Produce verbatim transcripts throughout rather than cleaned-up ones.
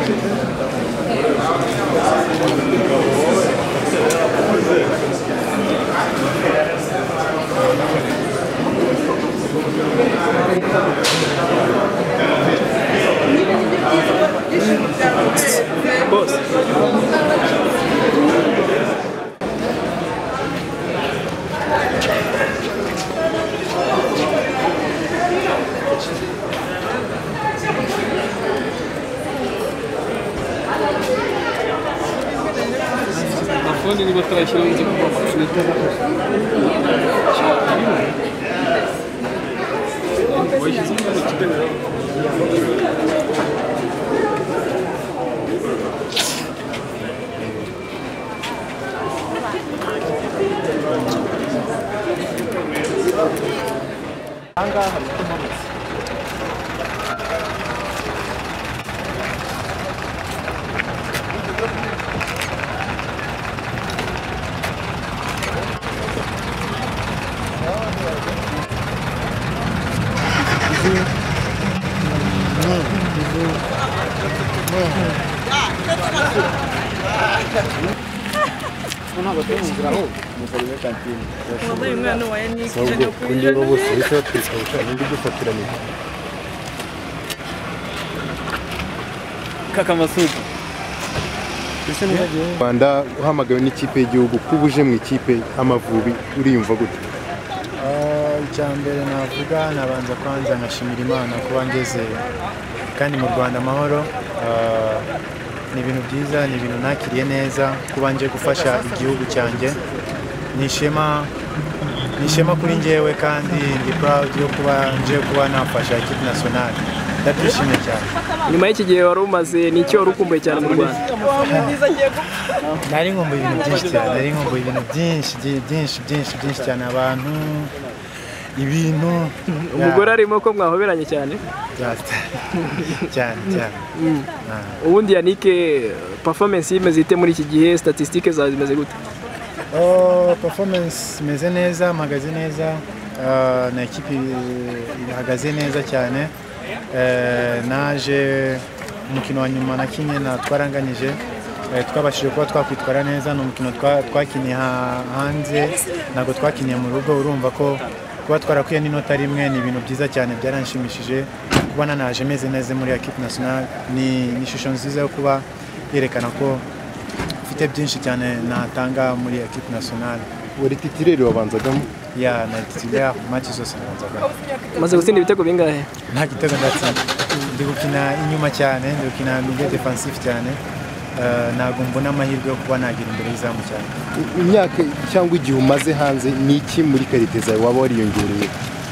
Фоне не вытрачивал эти Wallahi umwana wa Yannick ahubwo kundi bo bose bise batwikawusha n'indi dufatiranye Kaka Masud Rwanda uhamagawe n'ikipe y'igihugu kubuje mu ikipe Amavubi uriyumva gute? Icyambere navuga nabanza kwanza nkashimira Imana kuba ngeze kandi mu Rwanda amahoro. Ni ibintu byiza, ni ibintu nakiriye neza kuba nje gufasha igihugu cyanjye. Nishema nishema kuri njyewe kandi ndi proud yo kuba nje kuba nafasha ikipe national. Ndabyishimiye cyane. Nyuma y'iki gihe wari umaze ni icyo urukumbuye cyane mu Rwanda? Nari nkumbuye ibintu byinshi cyane, nari nkumbuye ibintu byinshi byinshi byinshi byinshi cyane, abantu ibintu. Umugore arimo ko mwahoberanye cyane? cyane cyane. Ubundi Yannick performance imeze ite muri iki gihe, statistiques zawe zimeze gute? Oh, performance imeze neza, mpagaze neza, na equipe ihagaze neza cyane. Naje umukino wa nyuma nakinye na twaranganyije, twabashije kuba twakwitwara neza. Ni umukino twakiniye hanze, ntabwo twakiniye mu rugo. Urumva ko kuba twarakwiye n'inota rimwe ni ibintu byiza cyane, byaranshimishije. Kuba nanaje meze neza muri equipe nationale ni ishusho nziza yo kuba yerekana ko mfite byinshi cyane natanga muri equipe nationale. Wari titirere wabanzagamo? Ya, na titirere match zose nabanzagamo. Maze gutsinda ibitego bingahe? Nta gitego ndatsinda. Ndi gukina inyuma cyane, ndi gukina milieu defensif cyane. Ntabwo mbona amahirwe yo kuba nagira imbere y'izamu cyane. Imyaka cyangwa igihe umaze hanze ni iki muri karite zawe waba wariyongereye?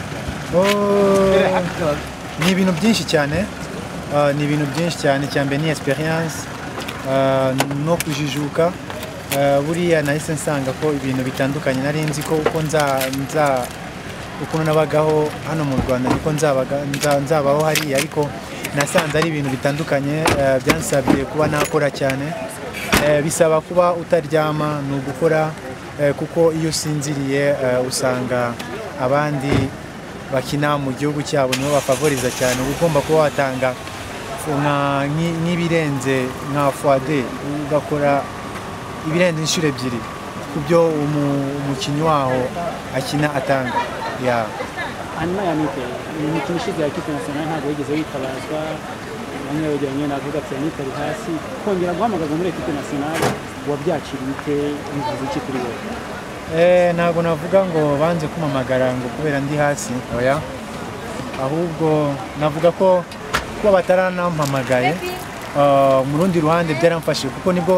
Ni ibintu byinshi cyane, ni ibintu byinshi cyane. Cyambere ni experience no kujijuka. Buriya nahise nsanga ko ibintu bitandukanye. Nari nzi ko uko nza nza uko nabagaho hano mu Rwanda niko nzabaga nzabaho hariya, ariko nasanze ari ibintu bitandukanye. Byansabye kuba nakora cyane, bisaba kuba utaryama no gukora, kuko iyo usinziriye usanga abandi bakina mu gihugu cyabo nibo bafavoriza cyane. Ugomba kuba watanga nk'ibirenze nka fuade, ugakora ibirenze inshuro ebyiri ku byo umukinnyi waho akina atanga. Ya hanyuma Yannick imikino ishize ya equipe nationale ntabwo yigeze yitabazwa, bamwe bageranye navuga ati Yannick ari hasi, kongera guhamagazwa muri equipe nationale wabyakiriye ute, bivuze iki kuri wowe? Eh, ntabwo navuga ngo banze kumamagara ngo kubera ndi hasi, oya, ahubwo navuga ko kuba bataranampamagaye mu rundi ruhande byaramfashije, kuko nibwo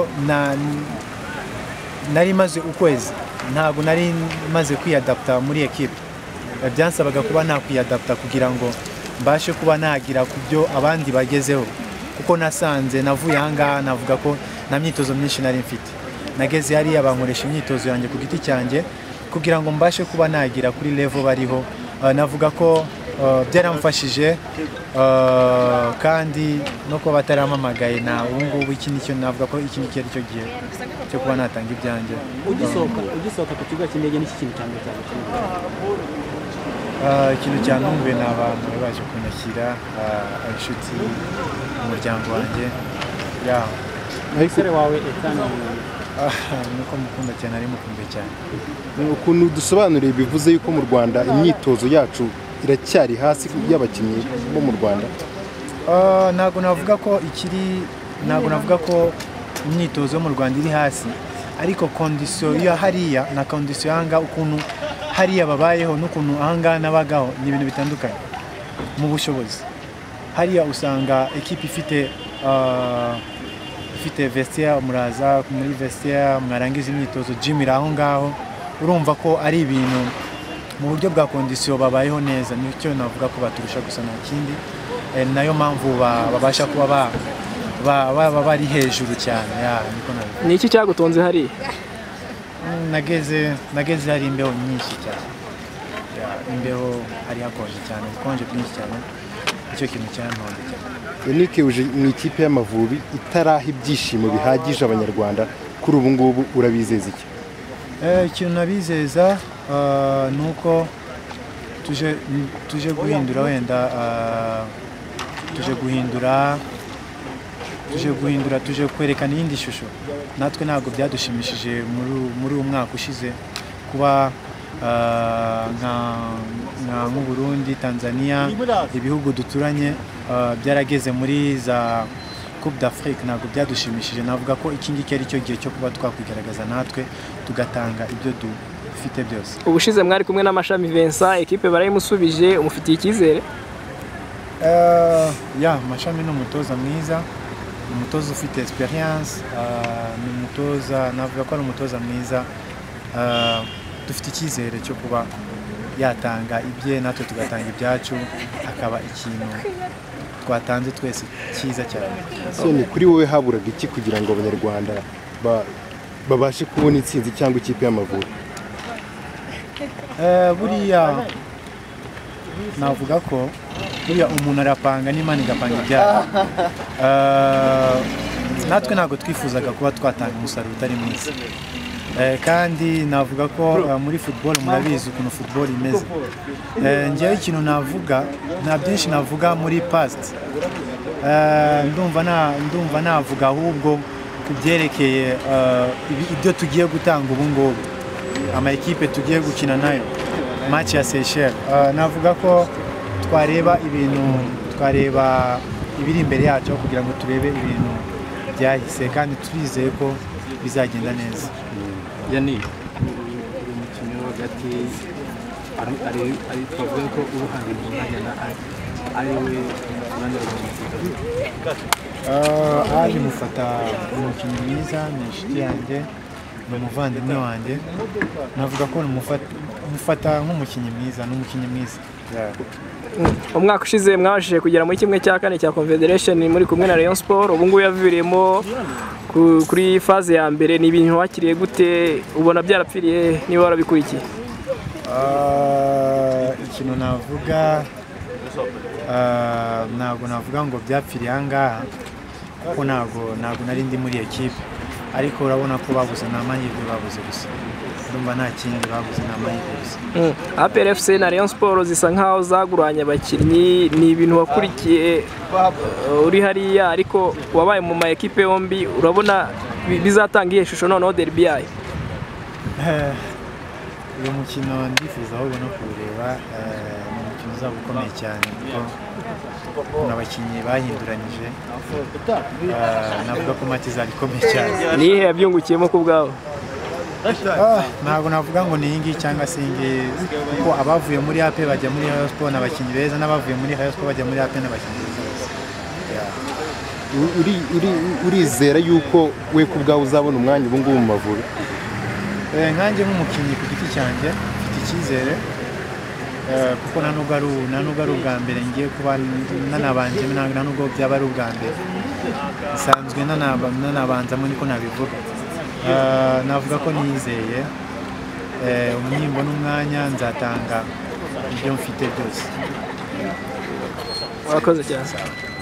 nari maze ukwezi, ntabwo nari maze kwiyadapta muri equipe. Byansabaga kuba nakwiyadapta kugira ngo mbashe kuba nagira ku byo abandi bagezeho, kuko nasanze navuye ahangaha navuga ko nta myitozo myinshi nari mfite. Nageze hariya bankoresha imyitozo yanjye ku giti cyanjye kugira ngo mbashe kuba nagira kuri level bariho. Navuga ko byaramfashije, kandi no kuba bataramamagaye na ubu ngubu iki nicyo navuga ko iki nicyo ari cyo gihe cyo kuba natanga ibyanjye. Ugisohoka ugisohoka ku kibuga cy'indege n'iki kintu cyane cyane ikintu cyantumbuye ni abantu baje kunyakira, inshuti, umuryango wanjye. ya umusore wawe Ethan nuko mukunda cyane ari mukunde cyane ukuntu dusobanuriye bivuze yuko mu Rwanda imyitozo yacu iracyari hasi y'abakinnyi bo mu Rwanda. Ntabwo navuga ko ikiri ntabwo navuga ko imyitozo mu Rwanda iri hasi, ariko condition ya hariya na condition yanga ukuntu hariya babayeho n'ukuntu ahanga nabagaho ni ibintu bitandukanye mu bushobozi. Hariya usanga equipe ifite ifite vestiaire, muraza muri vestiaire mwarangiza imyitozo gym iri aho ngaho, urumva ko ari ibintu mu buryo bwa condition babayeho neza. Nicyo navuga ko baturusha gusa nta kindi, nayo mpamvu babasha kuba baba bari hejuru cyane. Ni iki cyagutonze hari? Nageze nageze hari imbeho nyinshi cyane, imbeho hari hakonje cyane, ukonje bwinshi cyane, icyo kintu cyantonze cyane. Yannick uje mu ikipe y'Amavubi itaraha ibyishimo bihagije abanyarwanda, kuri ubu ngubu urabizeza iki? Ikintu nabizeza nuko tuje tuje guhindura wenda tuje guhindura tuje guhindura tuje kwerekana iyindi shusho. Natwe ntabwo byadushimishije muri uyu mwaka ushize kuba nka nk'u Burundi, Tanzania, ibihugu duturanye byarageze muri za Coupe d'Afrique. Ntabwo byadushimishije. Navuga ko iki ngiki ari cyo gihe cyo kuba twakwigaragaza natwe tugatanga ibyo dufite byose. Ubushize mwari kumwe n'Amashami Vincent, equipe barayimusubije, umufitiye icyizere? Ya Mashami ni umutoza mwiza, umutoza ufite experience, ni umutoza navuga ko ari umutoza mwiza. Dufite icyizere cyo kuba yatanga ibye natwe tugatanga ibyacu, akaba ikintu twatanze twese cyiza cyane. So ni kuri wowe haburaga iki kugira ngo abanyarwanda babashe kubona intsinzi cyangwa ikipe y'Amavubi? Buriya navuga ko buriya umuntu arapanga n'Imana igapanga ibyayo. Natwe ntabwo twifuzaga kuba twatanga umusaruro utari mwiza, kandi navuga ko muri football murabizi ukuntu football imeze. Njyewe ikintu navuga nta byinshi navuga muri past, ndumva na ndumva navuga ahubwo kubyerekeye ibyo tugiye gutanga ubu ngubu, ama equipe tugiye gukina nayo match ya Seychelles. Navuga ko twareba ibintu twareba ibiri imbere yacu kugira ngo turebe ibintu byahise, kandi turizeye ko bizagenda neza. Yannick umukinnyi hagati ari ari twavuga ko uruhande rw'umwanya ari we urande rw'umupira. Ari mufata umukinnyi mwiza, ni inshuti yanjye, ni umuvandimwe wanjye. Navuga ko mufata nk'umukinnyi mwiza, ni umukinnyi mwiza. Umwaka ushize mwabashije kugera muri kimwe cya kane cya Confederation muri kumwe na Rayon Sport, ubu ngubu yaviriyemo kuri faze ya mbere. Ni ibintu wakiriye gute? Ubona byarapfiriye niba warabikurikiye? Ikintu navuga ntabwo navuga ngo byapfiriye ahangaha, kuko ntabwo ntabwo nari ndi muri equipe, ariko urabona ko babuze n'amahirwe, babuze gusa. Ndumva nta kindi babuze n'amahirwe gusa. A P R F C na Rayon Sport zisa nkaho zaguranye abakinnyi. Ni ibintu wakurikiye uri hariya, ariko wabaye mu ma equipe yombi, urabona bizatanga iyi shusho noneho derby yayo? Uyu mukino ndifuza ahubwo no kuwureba, ni umukino uzaba ukomeye cyane kuko n'abakinnyi bahinduranyije. Navuga ko match izaba ikomeye cyane. Ni ihe yabyungukiyemo ku bwawe? Ntabwo navuga ngo ni iyi cyangwa se iyi, kuko abavuye muri A P bajya muri Rayon Sport n'abakinnyi beza, n'abavuye muri Rayon Sport bajya muri A P n'abakinnyi beza. Urizera yuko we ku bwawe uzabona umwanya ubu ngubu mu Mavubi? Nkanjye nk'umukinnyi ku giti cyanjye mfite icyizere, kuko nta nubwo ari ubwa mbere ngiye kuba nanabanje, nta nubwo byaba ari ubwa mbere, nsanzwe nanabanzamo niko nabivuga. Navuga ko nizeye umwimbo n'umwanya nzatanga ibyo mfite byose. Wakoze cyane.